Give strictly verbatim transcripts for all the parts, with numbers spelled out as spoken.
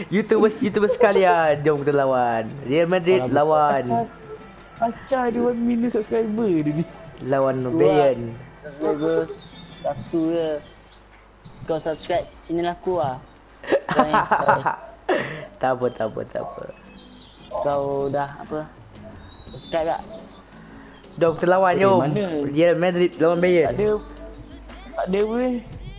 YouTubers YouTubers sekalian, jom kita lawan. Real Madrid lawan. Acah dia one million subscriber dia ni. Lawan Bayern. Subscriber satu je. Kau subscribe channel aku lah. Kau yang subscribe. Tak apa, tak apa, tak apa. Kau dah apa? Subscribe tak? Jom kita lawan, Eh, jom. mana? Real Madrid lawan Tak Bayern. ada. Tak ada weh.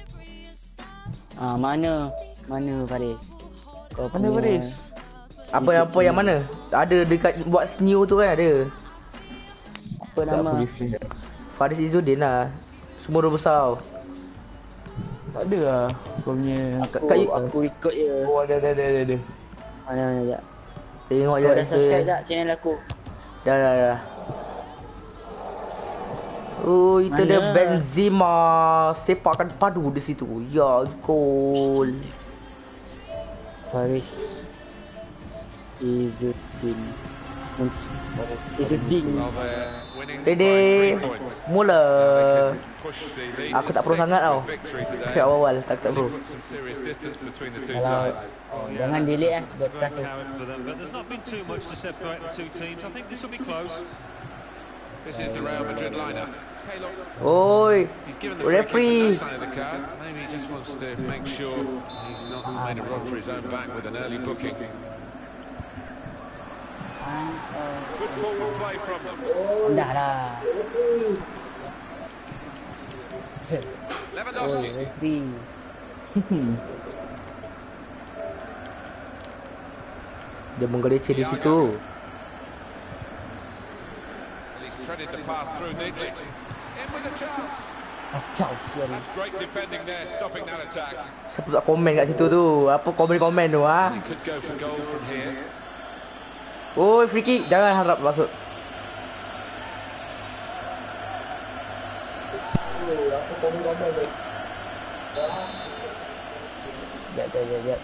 Ah mana? Mana Faris? Kau Mana punya- Faris? Apa yang apa yang mana? Ada dekat buat new tu kan ada. Apa nama? Faris Izzuddin lah. Semua orang besar. Tak ada lah. Kau punya. Kat, Aku, kat, aku ikut je. Oh ada ada ada ada. ada. Mana mana sekejap. tengok je Kau dah Insta. subscribe tak channel aku? Dah dah dah. Oh, itu Mana? dia Benzema sepakan padu di situ. Ya, gol. Faris Izzuddin. Izzuddin. Dede, mula. Aku tak pro sangat tau. Saya awal-awal tak tak pro. Kalau jangan delete eh broadcast tu. But there's not been too much to separate the two teams. I think this will be close. This is the Real Madrid lineup. Oi, He's given the free kick, but no referee. sign of the card. Maybe he just wants to make sure he's not made a run for his own back with an early booking. Good forward play from them. Dah dah. Oh, Lewandowski. referee. Dia menggeleceh di situ. And he's threaded the pass through neatly. In with a chance. Kacau sial. That's great defending there, stopping that attack. Siapa tak komen kat situ tu? Apa komen-komen tu ah? He could go for goal from here. Oi, free kick. Jangan harap masuk. Jap jap jap jap.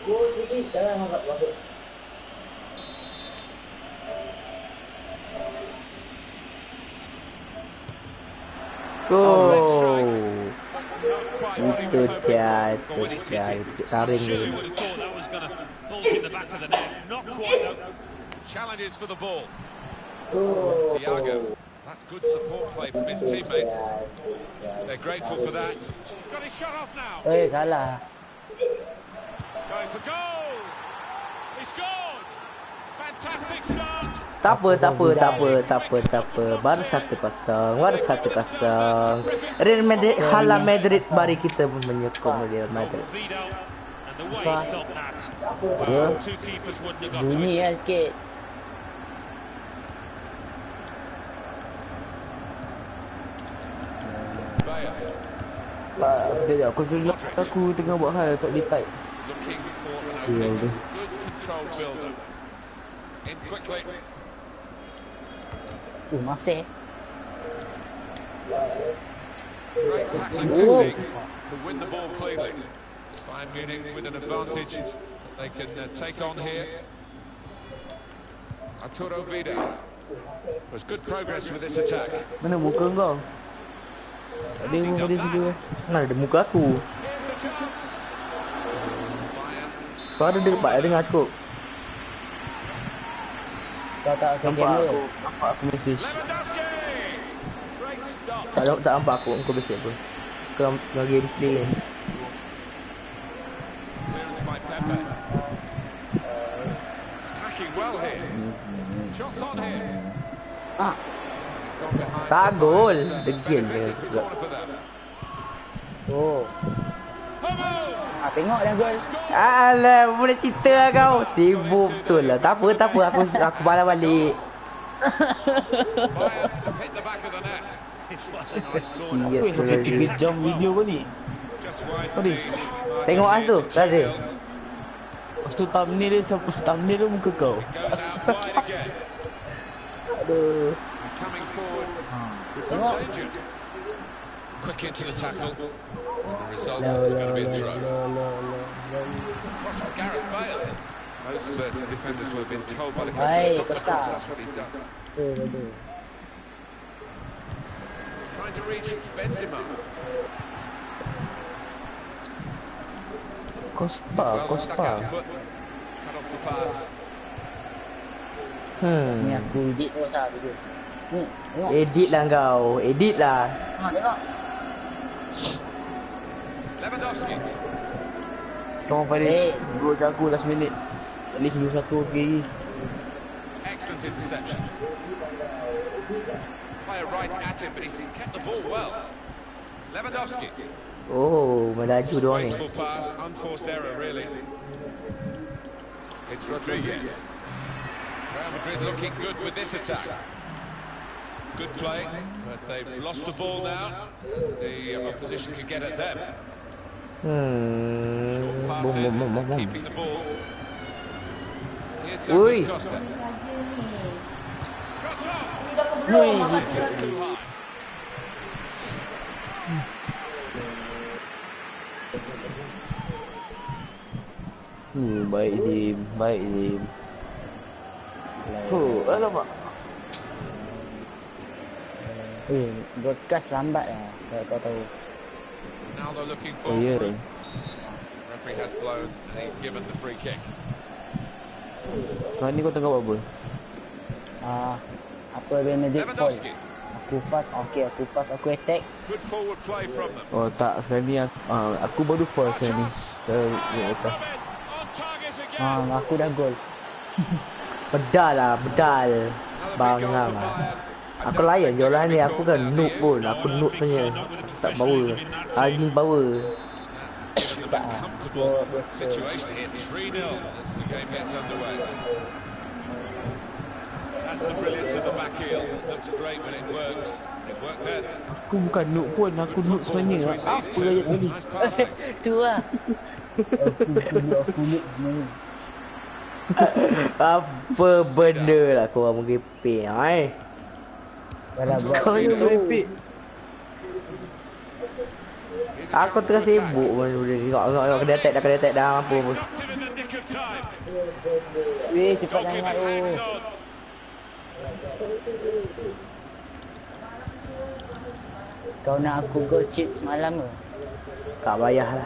Gol. Quite what he Itu was hoping dia, for, but itu when he's dia, hit it, itu taring Sure, dia. you would have thought that was going to bolt in the back of the net. Not quite though. challenges for the ball. Thiago. That's good support play from his teammates. They're grateful for that. He's got his shot off now. Eh salah. Going for goal. He scored. Fantastic start. Tak apa, tak apa, tak apa, tak apa, tak apa. Baru satu kosong, baru satu kosong. Real Madrid, Hala Madrid, mari kita menyokong Real Madrid. Vido and the way he stopped that. Ya. Two keepers wouldn't have got to Bunyi it. lah sikit. Bayer Tak, sekejap. Kau tolong aku tengah buat hal tak boleh type. looking for an Yeah, opening. okay. Good controlled build-up. In quickly. Uh masih. Great tackling technique to win the ball cleanly. Bayern Munich with an advantage that they can uh, take on here. Arturo Vidal. There's good progress with this attack. Mana muka kau? Tak ada Has he muka done dia situ. that? Mana ada muka aku? Here's the chance. Bayern Suara dia pak dengar cukup. Kau tak akan Nampak kamera. aku, nampak aku message. Lewandowski. Great stop. Tak tak nampak aku, kau bersih apa. Kau tengah gameplay kan. Clearance by Pepe. Attacking well here. Shots on here. Ah, He's gone behind. Tak for gol. Bayern. Uh, Degil referee dia gets the juga. corner for them. oh. Hummels. Ah tengok dah gol. Alah, boleh cerita lah kau. Sibuk betul lah. Tak apa, tak apa. Aku aku balas balik. Bayern have hit the back of the net. It was a nice corner. Siap Weh, tu sampai lagi. tiga jam video kau ni. Just wide What is- the Tengok as tu, tak ada. Lepas tu thumbnail dia, siapa thumbnail dia muka kau. Goes out wide again. Aduh. He's coming forward with some Tengok. danger. Quick into the tackle. And the result is going to be a throw. Cross from Gareth Bale. Most uh, defenders will have been told by the coach Hey, to stop the Costa. cross. That's what he's done. Betul betul. Trying to reach Benzema. Costa, Well stuck Costa. out foot. the pass. Hmm. Ni aku edit terus lah video. Ni, tengok. Edit lah kau. Edit lah. Ha, tengok. Lewandowski. Come on, Faris. Eh. Gol jago last minute. At least dua satu okey. Excellent interception. Player right at him, but he's kept the ball well. Lewandowski. Oh, melaju dia orang ni. Wasteful pass, unforced error, really. It's Rodriguez. Real Madrid looking good with this attack. Good play, but they've lost the ball now. The opposition can get at them. Hmm. Short Bom, passes, bom, bom, bom, bom. keeping the ball. Here's Ui. Douglas Costa. Shots on. Wih, Just too high. Hmm, baik Zim, baik Zim. Oh, alamak. Eh, broadcast lambat lah, kalau kau tahu. Now they're looking Oh ya. forward. Referee has blown and he's given the free kick. Sekarang ni kau tengah buat apa? Ah, apa Real Madrid fall. Lewandowski. Aku pass, okey, aku pass, aku attack. Good forward play from them. Oh tak, sekarang ni aku, ah, aku baru fall A sekarang ni. chance. Saya ya, lepas. Robin on target again. Ah, aku dah gol. Bedal lah, bedal. Another big goal Bangang for lah. Bayern. I Aku don't layan think je they're lah ni. gonna Aku call kan that noob here. pun. Aku noob punya. Tak power. Azim power. That's given them a comfortable situation here. three nil as the game gets underway. That's the brilliance of the back heel. It looks great when it works. It worked then. Aku bukan noob pun, aku noob sebenarnya. Between these Apa two. ayat tadi? Nice passing. Tu lah. Aku aku aku look sebenarnya. Apa benda lah korang merepek. Hai. Kalau buat Kau yang itu, merepek. Here's a Aku chance tengah to attack. sibuk pun. Tengok, tengok, tengok. Kena attack dah, kena attack dah. Apa pun. Stopped him in the nick of time. weh cepat sangat Goalkeeper tu. hangs on. Kau nak aku gol cheat semalam ke? Tak payah lah.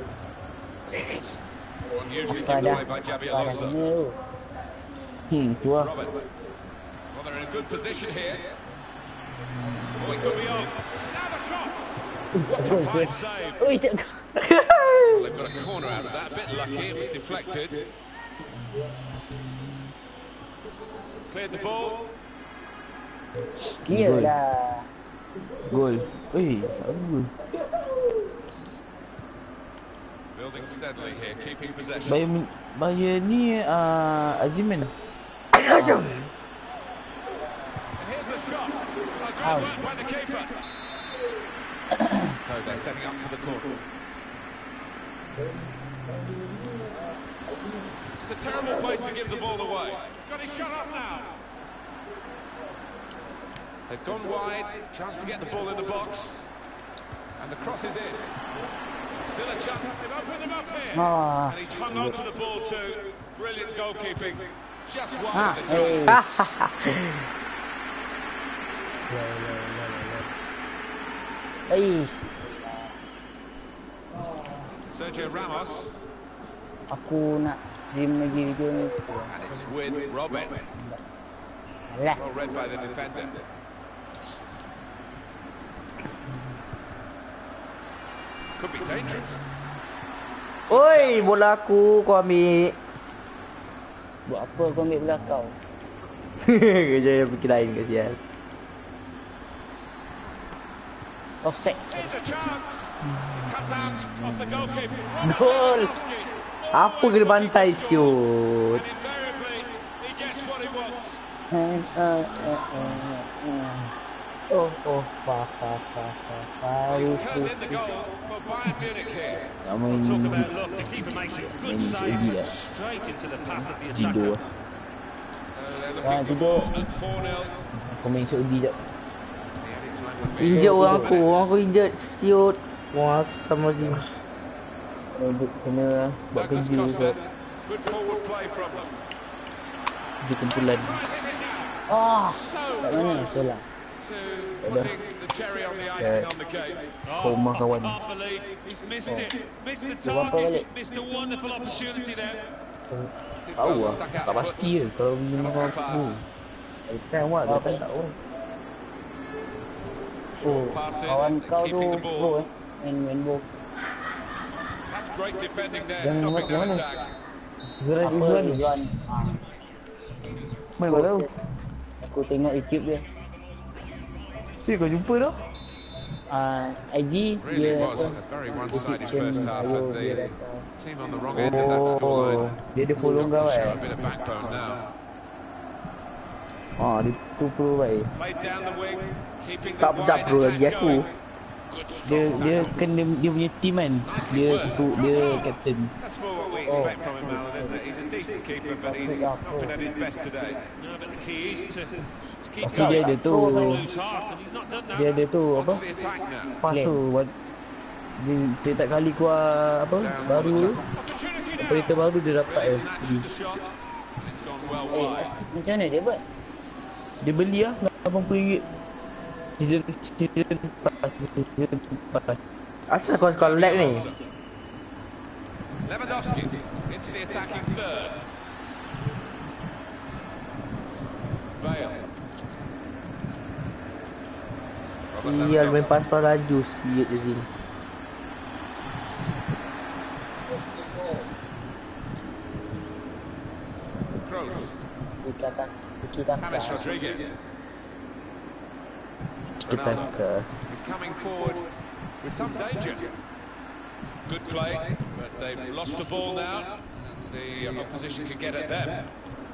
Unusually Asal given dah, away by Javi asal dah Alonso. kena tu. Hmm, tu lah. Robin. Well, they're in a good position here. Oh, it could be on. Now the shot. What a fine save. Ui, tak gol. Well, they've got a corner out of that. A bit lucky. It was deflected. Cleared the ball. Clear Gol. dah. Gol. Eh, tak gol. Building steadily here, keeping possession. Bayar, bayar ni uh, Aziman. And here's the shot. A great work by the keeper. So they're setting up for the corner. It's a terrible place to give the ball away. He's got his shot off now. They've gone wide, chance to get the ball in the box. And the cross is in. Still a chance, they've opened them up here. Ah. And he's hung on to the ball too. Brilliant goalkeeping. Just wide Ah, of the time. eh. Eish, Sergio Ramos. aku nak stream lagi video ni. And it's with Robin. Alah. Well read by the defender. Could be dangerous. Oi, bola aku kau ambil. Buat apa kau ambil bola kau? Kerja yang fikir lain kasihan. Offside. Here's a chance. It comes out off the goalkeeper. Goal. Lewandowski. Apa kena bantai siut? And invariably, he gets what he wants. Uh, uh, uh, uh, uh. Oh, oh, fa, fa, fa, fa, fa. He's Wis, turned wis, in the wis. goal for Bayern Munich here. Nak main Talk about luck. The keeper makes a good main save Saudi lah. straight into the path of the Tidur. attacker. So they're Ah, looking for tidur. more at four nil. Kau main Saudi tak? The added time would be Injet orang aku, orang aku injet siut. Wah, sama si. Oh, bu- kena buat Douglas kerja Costa. juga. Good forward play from them. Dia kumpulan. Try and hit it now. Ah, So kat mana? close Betul lah. to putting the cherry on the icing on the cake. Oh, Rumah kawan. I can't believe he's missed it. Missed the Dia bumper target. balik. Missed a wonderful opportunity there. Did Tahu well, lah. stuck out Tak the foot. pasti je kalau pergi Cut dengan off the aku. pass. Time awak Oh, datang tak tahu. Oh, Passes kawan and kau tu keeping the pro ball. eh. Main main ball. That's great defending there, Yang stopping that mana? attack. Zuran Apa Izzuan. Rizwan? Ha. Mana kau tahu? Aku tengok YouTube dia. Si kau jumpa dah? Ah, I G Really dia was apa? a very one-sided Position first half, ayo and dia the datang. team on the wrong end of that Oh, scoreline. dia ada It's follow got kau to show eh. a bit of backbone now. Ah, dia tu pro baik. Played down the wing, keeping the Tak wide tak pro lagi attack aku. going. Good Dia strong dia tackle. kan dia, dia punya team kan. Dia tu dia captain. That's more what we expect from him, Alan, isn't it? He's a decent keeper, but he's not been at his best today. No, but the key is to, to keep Tapi dia going. ada tu. Lose heart, and he's not done that. Dia ada tu apa? On to the attack now. Pas tu buat dia setiap kali keluar apa Down on baru the tu, tackle. Opportunity now. operator baru dia dapat Really eh. snatched the shot. It's gone well Eh, wide. macam mana dia buat? Dia beli lah lapan puluh ringgit. Season season pass season pass. Asal kau kau lag ni? Lewandowski into the attacking third. Bale. Robert Sial main Lewandowski. pas-pas laju siut je sini. Kroos. Tiki taka, tiki taka. James Rodriguez. Kita Ronaldo. ke He's coming forward with some danger. Good play, but they've lost the ball now. The opposition can get at them.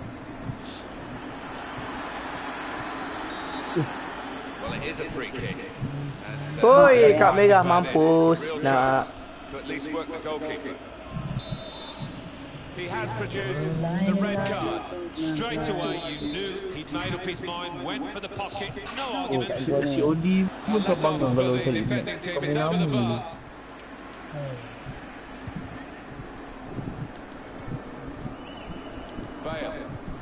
Well, it is a free kick. And, uh, Oi, Kak excited Merah by this. It's a mampus. real Nak. chance to at least work the goalkeeper. He has produced the red card. Straight away, you knew he'd made up his mind, went for the pocket, no Oh, argument. tak si Odi pun And tak that's all bangga for kalau the cari ni. defending team. Kau It's main over the lama dulu. bar. Bale.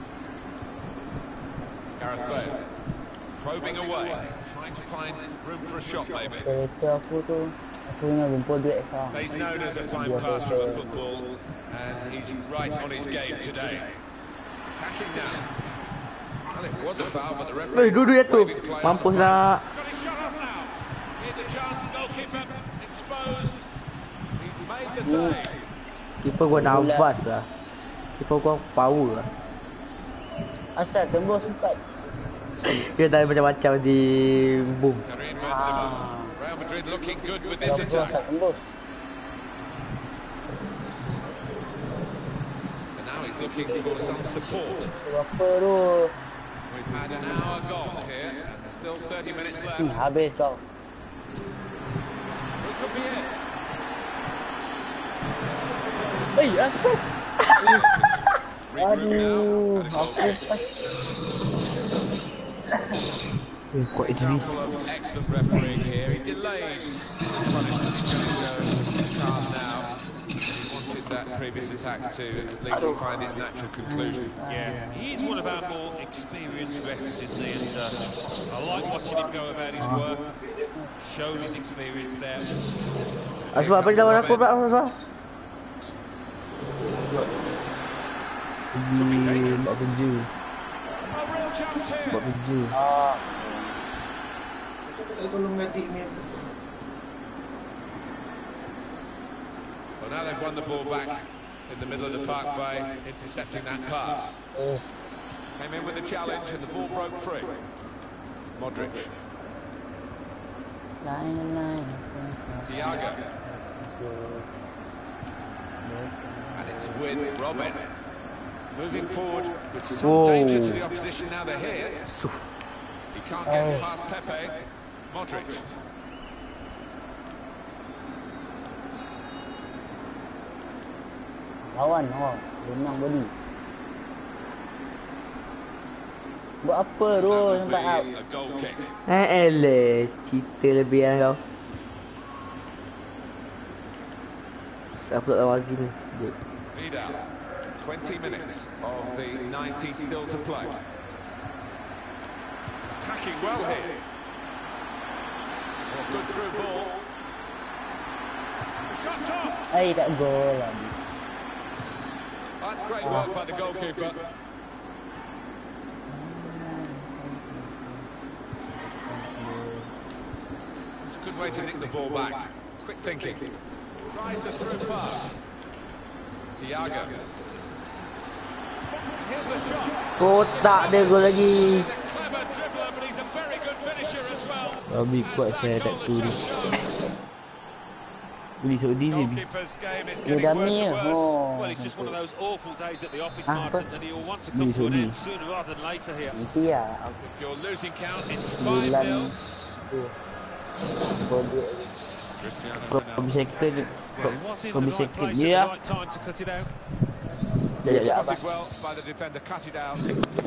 Gareth Bale. Probing away, trying to find room for a shot maybe. Kereta aku tu, aku ingat lumpur duit sekarang. He's known as a fine passer of football, and he's right on his game today. Attacking now. Well, it was a foul, but the Eh, referee duduk dia tu. waving play. Mampus lah. He's got his shot off now. Here's a chance, goalkeeper exposed. He's made the save. Keeper gua nafas lah. Keeper gua power lah. Asal tembus sempat. Dia dah macam-macam di boom. Karim Benzema. Real Madrid looking good with this Kalau tu asal attack. tembus. And now he's looking for some support. Apa tu? We've had an hour gone here, and there's still thirty minutes Hmm, left. habis kau. It could be it. Eh, asal? Regroup Aduh, now. aku pas. Eh, kuat H D. Example of excellent refereeing here. He delayed his punishment. He's going to show calm now. He wanted that previous attack to at least find its natural conclusion. Yeah, he's one of our more experienced refs, isn't he? And uh, I like watching him go about his work. Showed his experience there. Asbab apa lawan aku pula Asbab? Pergi buat kerja. A real chance here. Buat kerja. Ah, Well, now they've won the ball back in the middle of the park by intercepting that pass. eh. Came in with a challenge and the ball broke free. Modric. Lain lain. Thiago. And it's with Robin. Moving forward with some Whoa. danger to the opposition now they're here. Suh. He can't get Oh. past Pepe. Modric. Lawan, oh. Dia menang body. Buat apa tu That would sampai out? be a goal kick. Eh eleh, cerita lebih kan kau. Siapa tak tahu Azim ni? Sekejap. Vidal. twenty minutes of the ninety still to play. Attacking well here. Oh, good through ball. The shot's on. Eh, tak gol lagi. Oh, that's great work by the goalkeeper. It's a good way to nick the ball back. Quick thinking. Tries the through pass. Thiago. Here's the shot. Kotak dia gol lagi. He's a clever dribbler, but he's a very good finisher as well. Lebih kuat saya tak tu ni. Beli Saudi ni. Goalkeeper's game is Dia getting dah worse ni and ya. worse. Oh. Well, it's just one of those awful days at the office, Ah, Martin, apa? and he'll want to Ni come to an Saudi. end sooner rather than later here. Itu ya. If you're losing count, it's five Sembilan. nil. Gol dia. Cristiano Kau Ronaldo. bisa second. Well, he was in Kau the bisa right place second. at Ya. the right time to cut it out. Sekejap, sekejap. Spotted well by the defender, cut it out.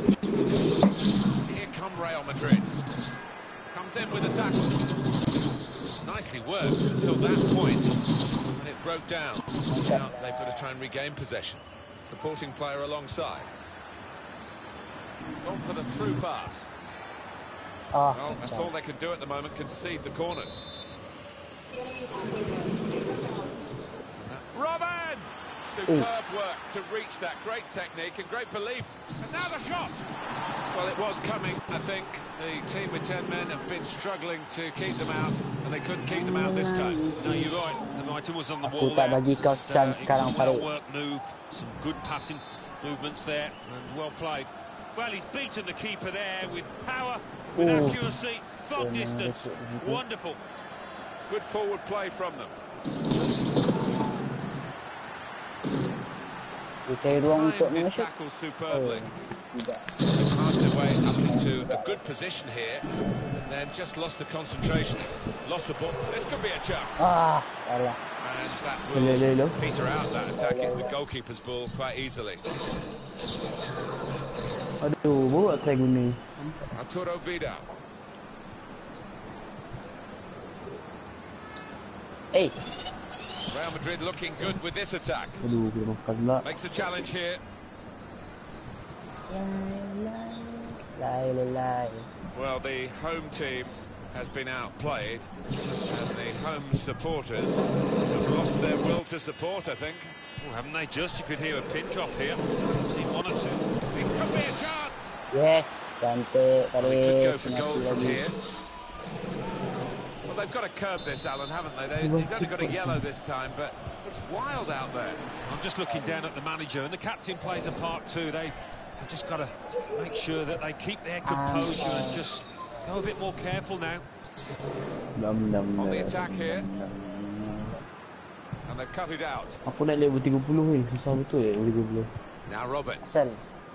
Here come Real Madrid. Comes in with a tackle. Nicely worked until that point, and it broke down. Now they've got to try and regain possession. Supporting player alongside. Gone for the through pass. Ah, Well, that's all they can do at the moment, concede the corners. Robin! Superb work to reach that. Great technique and great belief. And now the shot! Well, it was coming, I think. The team with ten men have been struggling to keep them out, and they couldn't keep them out this time. No, you're right. The writing was on the Aku wall tak there. bagi kau But, chance uh, sekarang, it's a Farid. well-worked move, some good passing movements there, and well played. Well, he's beaten the keeper there with power, with Ooh. accuracy, from Yeah, distance. that's it. Wonderful. Good forward play from them. dia cari ruang untuk Times his mengesut. tackle Oh, superbly. tidak. They passed their way up into a good position here, and then just lost the concentration, lost the ball. This could be a chance. Ah, alah. And that Hello, hello, hello. will peter out that attack. It's the goalkeeper's ball quite easily. Aduh, baru nak try guna. Arturo Vidal. Eh, Real Madrid looking good with this attack. Aduh, kena makan pula. Makes a challenge here. lai lai lai. Well, the home team has been outplayed, and the home supporters have lost their will to support, I think. Oh, haven't they just? You could hear a pin drop here. Seen one or two. It could be a chance. Yes, cantik. Well, they could go Farid. for goal from here. Well, they've got to curb this, Alan, haven't they? they? He's only got a yellow this time, but it's wild out there. I'm just looking down at the manager, and the captain plays a part too. They have just got to make sure that they keep their composure and just go a bit more careful now. Nam, nam, On the nam, attack here. nam, nam. And they've cut it out. Aku nak level tiga puluh ni. Susah betul level tiga puluh. Now Robin. Asal.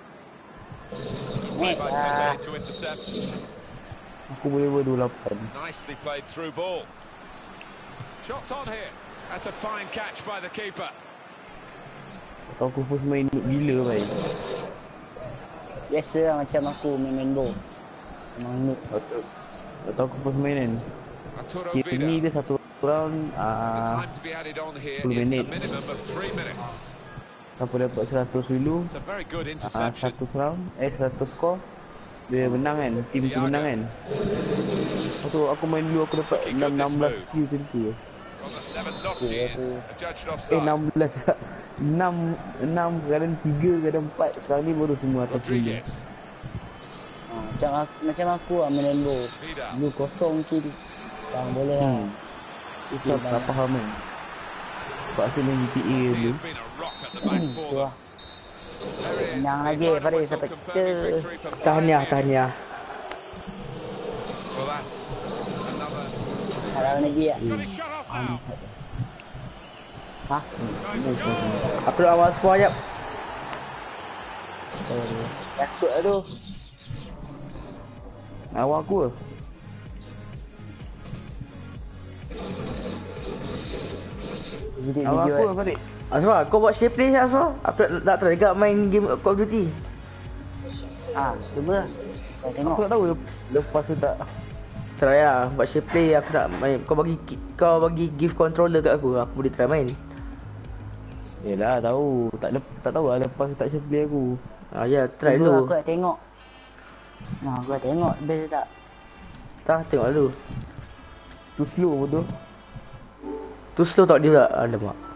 Play Ni, by ah, Pepe to intercept. Aku boleh level dua puluh lapan. Nicely played through ball. Shots on here. That's a fine catch by the keeper. Kalau aku first main noob gila baik. biasa lah macam aku main rainbow. Memang noob. Atau atau aku first main kan. Arturo Game ni Vidal. dia satu round The ah time to be added on here sepuluh is a minit. minimum of three minutes. siapa dapat seratus dulu. It's a very good Ah interception. seratus round eh seratus skor. Dia menang kan, tim tu menang kan. Lepas tu aku main dulu aku dapat Looking enam good, enam this belas move. Q macam tu. Robert Lewandowski is adjudged Eh offside. enam belas enam enam kadang tiga kadang empat sekarang ni baru semua atas dulu. Rodriguez. Ha, macam aku, macam aku lah main rainbow. Vidal. Dulu kosong kill. Tak boleh lah. Hmm. Susah tak faham kan. Paksa main G T A He dulu. has been a rock at the back Tu for lah. them. There it is. Kenyang The lagi, final Farid, whistle sampai confirming kita. victory for Tahniah, Bayern. tahniah. Well, that's another. Harap lagi lah. Got his shot off now. Ha? Going for goal. Aku nak awas for jap. Takut lah tu. Awak aku ke? Video-video Awak aku kan. ke Farid? Asfar, kau buat share play Asfar? Aku nak, nak try juga main game Call of Duty. Ha, cuba lah. Kau tengok. Aku tak tahu lepas tu tak. Try lah, buat share play aku nak main. Kau bagi kau bagi gift controller kat aku, aku boleh try main. Yelah tahu, tak lep, tak tahu lah lepas tu tak share play aku. Ah ya, try Cuba dulu. aku nak tengok. Ha, aku nak tengok best tak. Tak, tengok dulu. Tu slow betul. Tu slow tak dia tak? Alamak.